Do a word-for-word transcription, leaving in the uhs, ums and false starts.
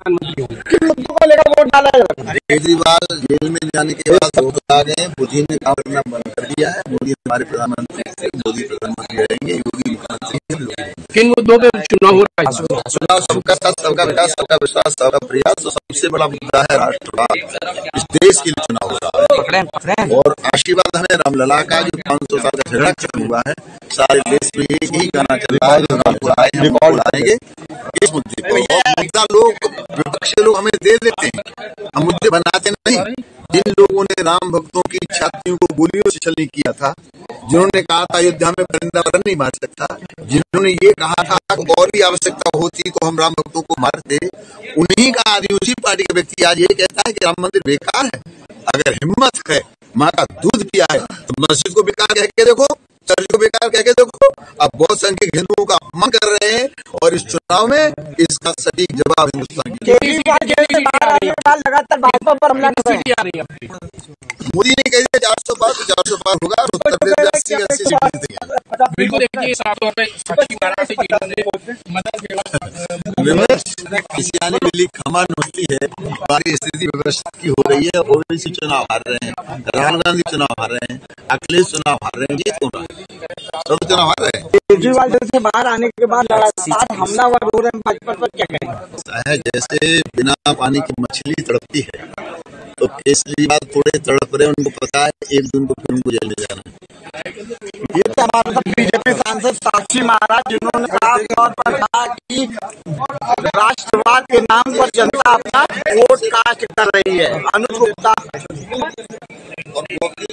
प्रधानमंत्री होंगे। किन मुद्दों को लेकर वोट डाला जाएगा? केजरीवाल जेल में जाने के बाद वोट आ गए, मोदी ने काम करना बंद कर दिया है। मोदी हमारे प्रधानमंत्री थे, मोदी प्रधानमंत्री रहेंगे, योगी मुख्यमंत्री है। किन मुद्दों पे चुनाव हो रहा है? चुनाव सबका साथ, सबका विकास, सबका विश्वास, सबका प्रयास। तो सबसे बड़ा मुद्दा है राष्ट्रवाद। इस देश के लिए चुनाव हो रहा है और आशीर्वाद हमें रामलला का, जो पाँच सौ साल का झगड़ा खत्म हुआ है। सारे देश में एक ही गाना चल रहा है, जो रामपुर आए हम आएंगे। इस मुद्दे पर मुद्दा लोग, विपक्ष के लोग हमें दे देते हैं, हम मुद्दे बनाते नहीं। जिन लोगों ने राम भक्तों की छातियों को गोलियों से छलनी किया था, जिन्होंने कहा था अयोध्या में परिंदा पर नहीं मार सकता, जिन्होंने ये कहा था और भी आवश्यकता होती तो हम राम भक्तों को मारते, उन्हीं का आदमी, उसी पार्टी का व्यक्ति आज ये कहता है कि राम मंदिर बेकार है। अगर हिम्मत है, माँ का दूध पिया है, तो मस्जिद को बेकार कह के देखो, चर्च को बेकार कह के देखो। अब बहुत संख्यक हिंदुओं का अपमान कर रहे हैं और इस चुनाव में इसका सटीक जवाब हिंदुस्तान की लगातार भाजपा पर हमला कर रहे हैं। मोदी ने कह दिया चार सौ पार तो चार सौ पार होगा, उत्तर प्रदेश अस्सी अस्सी सीट जीतेंगे। बिल्कुल देखिए, सातों में किसी आने मिली खमान होती है, हमारी स्थिति व्यवस्था की हो रही है। ओवैसी चुनाव हार रहे हैं, राहुल गांधी चुनाव हार रहे हैं, अखिलेश चुनाव हार रहे हैं, जीत कौन रहा है? सब चुनाव हार रहे हैं। केजरीवाल से बाहर आने के बाद लगातार हमलावर हो रहे हैं भाजपा पर, क्या कहेंगे? जैसे बिना पानी की मछली तड़पती है, तो केजरीवाल थोड़े तड़प रहे हैं। उनको पता है एक दिन को फिर उनको जेल में जाना है। ये तो हमारे साथ बीजेपी सांसद साक्षी महाराज, जिन्होंने साफ तौर पर कहा कि राष्ट्रवाद के नाम पर जनता अपना वोट कास्ट कर रही है। अनुज गुप्ता।